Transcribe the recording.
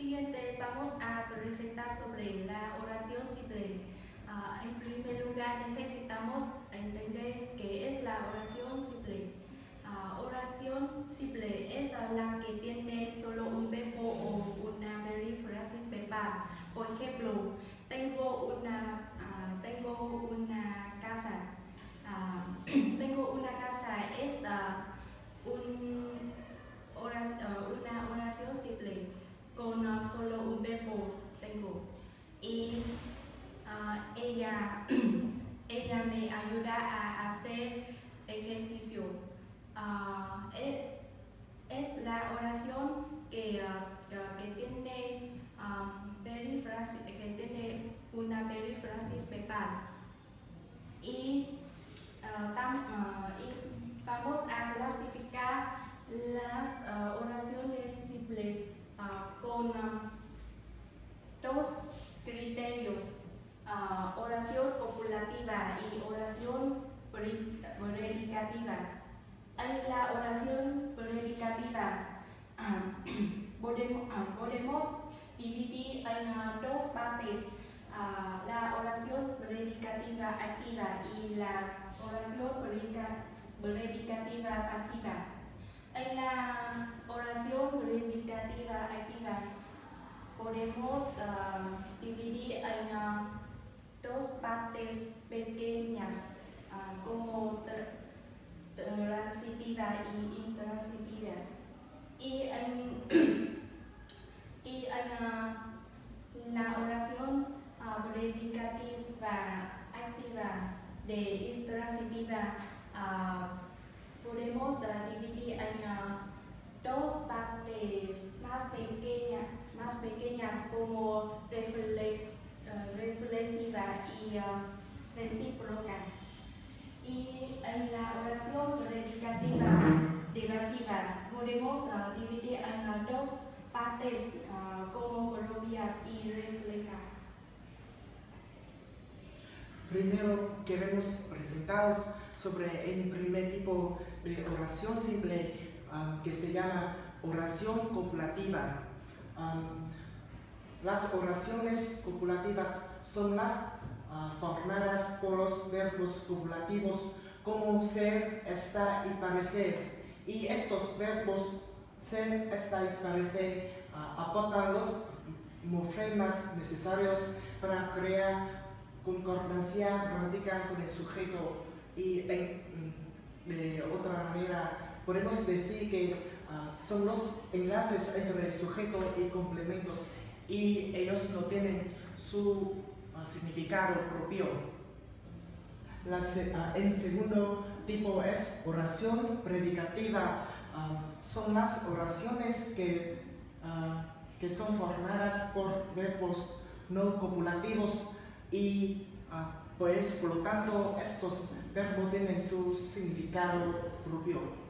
siguiente vamos a presentar sobre la oración simple. En primer lugar necesitamos entender qué es la oración simple. Oración simple es la que tiene solo un verbo o una perífrasis verbal. Por ejemplo, tengo una casa. Tengo una casa es una oración simple con solo un verbo tengo. Y ella me ayuda a hacer ejercicio. Es la oración que tiene una perífrasis verbal. Y vamos a clasificar las oraciones simples con dos criterios: oración copulativa y oración predicativa. En la oración predicativa podemos dividir en dos partes: la oración predicativa activa y la oración predicativa pasiva. En la oración predicativa activa podemos dividir en dos partes pequeñas como transitiva y intransitiva. Y en la oración predicativa activa de intransitiva podemos dividir en dos partes más pequeñas como reflexiva y recíproca. Y en la oración predicativa evasiva podemos dividir en dos partes como propias y refleja. Primero queremos presentaros sobre el primer tipo de oración simple que se llama oración copulativa. Las oraciones copulativas son las formadas por los verbos copulativos como ser, estar y parecer. Y estos verbos ser, estar y parecer aportan los morfemas necesarios para crear concordancia gramatical con el sujeto. Y de otra manera podemos decir que son los enlaces entre el sujeto y complementos, y ellos no tienen su significado propio. El segundo tipo es oración predicativa. Son las oraciones que son formadas por verbos no copulativos y pues por lo tanto estos verbos tienen su significado propio.